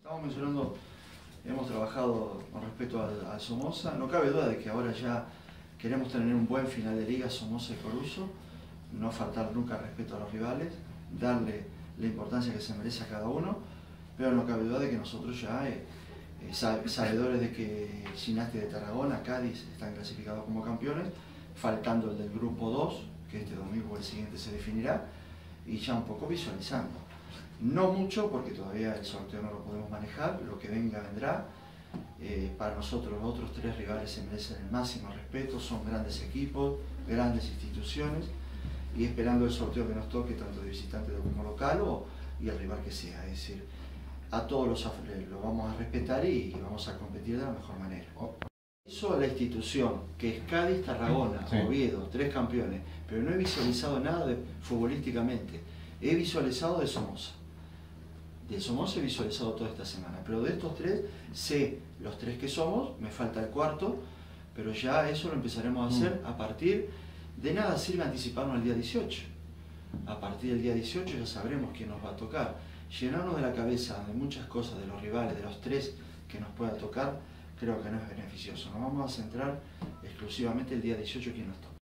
Estamos mencionando, hemos trabajado con respecto al Somoza. No cabe duda de que ahora ya queremos tener un buen final de liga Somoza y Coruso, no faltar nunca respeto a los rivales, darle la importancia que se merece a cada uno, pero no cabe duda de que nosotros ya, sabedores de que Ginástica de Tarragona, Cádiz están clasificados como campeones, faltando el del grupo 2, que este domingo o el siguiente se definirá, y ya un poco visualizando. No mucho, porque todavía el sorteo no lo podemos manejar, lo que venga vendrá. Para nosotros los otros tres rivales se merecen el máximo respeto, son grandes equipos, grandes instituciones, y esperando el sorteo que nos toque, tanto de visitante como local y el rival que sea. Es decir, a todos los vamos a respetar y vamos a competir de la mejor manera. Hizo la institución, que es Cádiz, Tarragona, sí, Oviedo, tres campeones, pero no he visualizado nada futbolísticamente. He visualizado de Somoza. De Somoza he visualizado toda esta semana, pero de estos tres sé los tres que somos, me falta el cuarto, pero ya eso lo empezaremos a hacer a partir de nada sirve anticiparnos al día 18. A partir del día 18 ya sabremos quién nos va a tocar. Llenarnos de la cabeza de muchas cosas, de los rivales, de los tres que nos pueda tocar, creo que no es beneficioso. Nos vamos a centrar exclusivamente el día 18 quién nos toca.